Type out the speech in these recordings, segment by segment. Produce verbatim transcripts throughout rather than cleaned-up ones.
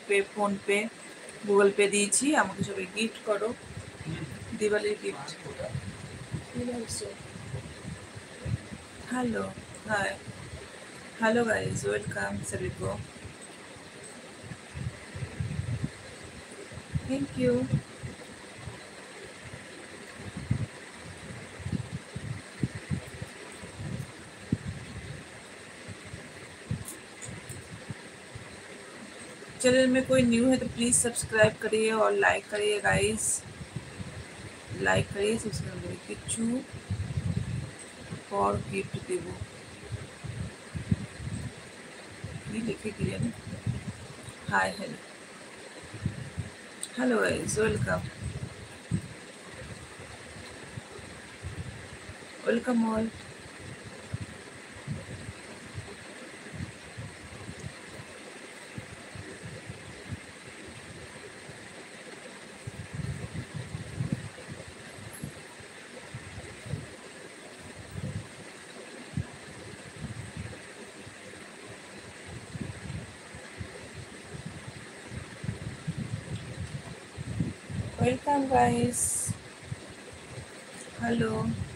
पे फोन पे गुगल पे দিয়েছি আমাকে সবাই গিফট করো দিওয়ালির gift hello hi hello guys welcome सभी को थैंक यू चैनल में कोई न्यू है तो प्लीज़ सब्सक्राइब करिए और लाइक करिए गाइस लाइक करिए सब्सक्राइब करिए किच्चू और गिफ्ट देवो ये लिखे क्लियर है hi hello hello guys welcome welcome all welcome guys hello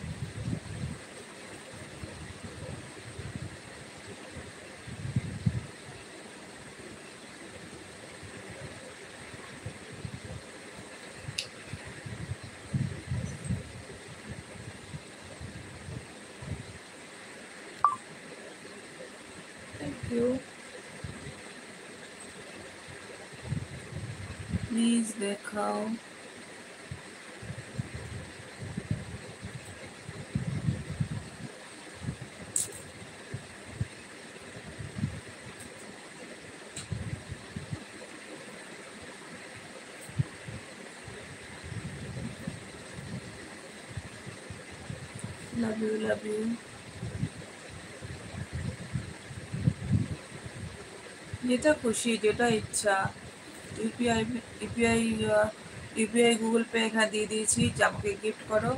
thank you please देखाओ लव यू लव यू যেটা খুশি যেটা ইচ্ছা UPI UPI UPI Google Pay এখানে দিয়ে দিয়েছি যে আমাকে গিফট করো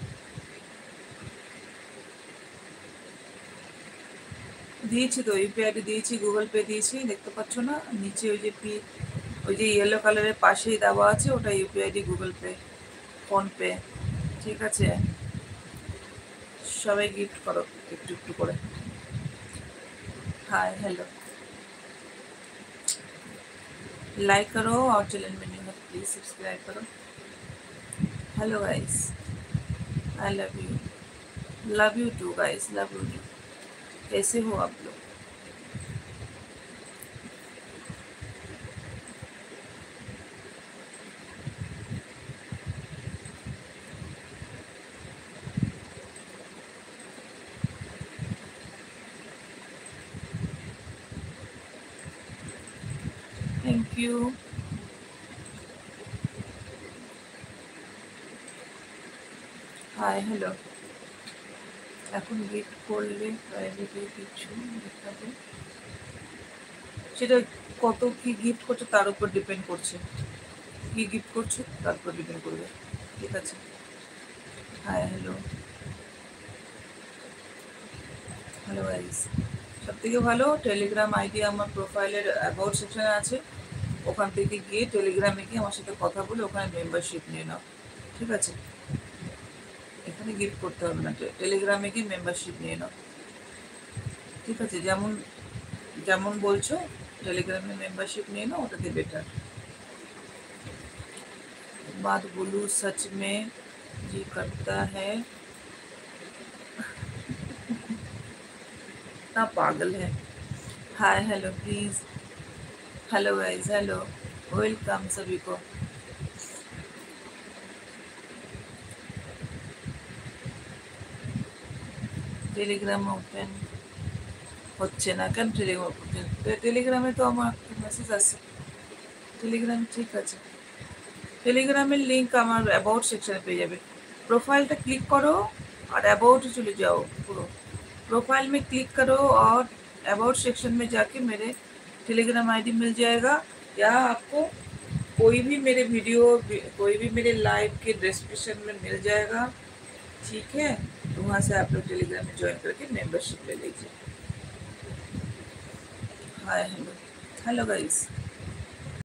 দিয়েছি তো ইউপিআইটি দিয়েছি গুগল পে দিয়েছি দেখতে পাচ্ছ না নিচে ওই যে পি ওই যে ইয়েলো কালারের পাশেই দেওয়া আছে ওটা ইউপিআইডি গুগল পে ফোনপে ঠিক আছে সবাই গিফট করো একটু একটু করে हाय हेलो लाइक करो और चैनल में न्यू है प्लीज सब्सक्राइब करो hello guys I love you love you too guys love you too कैसे हो आप लोग थैंक यू हाय हेलो এখন গিফট করলে প্রাইভেটে কিছু দেখাবে সেটা কত কি গিফট করছো তার উপর ডিপেন্ড করছে কি গিফট করছো তার উপর ডিপেন্ড করবে ঠিক আছে হাই হ্যালো হ্যালো গাইস সব থেকে ভালো টেলিগ্রাম আইডি আমার প্রোফাইলের অ্যাবাউট সেকশনে আছে ওখান থেকে গিয়ে টেলিগ্রামে গিয়ে আমার সাথে কথা বলে ওখানে মেম্বারশিপ নিয়ে নাও ঠিক আছে এখানে গিফট করতে হবে না টেলিগ্রামে গিয়ে মেম্বারশিপ নিয়ে নাও ঠিক আছে যেমন যেমন বলছো टेलीग्राम में मेंबरशिप नहीं ना होता थे बेटर बात बोलूं सच में जी करता है ना पागल है hi hello please hello guys hello welcome सभी को टेलीग्राम ओपन হচ্ছে না কেন টেলিগ্রাম টেলিগ্রামে তো আমার মেসেজ আসছে টেলিগ্রাম ঠিক আছে টেলিগ্রামের লিংক আমার অ্যাবাউট সেকশনে পেয়ে যাবে प्रोफाइल क्लिक करो और अबाउट चले जाओ पूरा प्रोफाइल में क्लिक करो और अबाउट सेक्शन में जाके मेरे टेलीग्राम आईडी मिल जाएगा या आपको कोई भी मेरे वीडियो कोई भी मेरे लाइव के डिस्क्रिप्शन में मिल जाएगा ठीक है तो वहाँ से आप लोग टेलीग्राम में ज्वाइन करके मेंबरशिप ले लीजिए हाय हेलो हेलो गाइस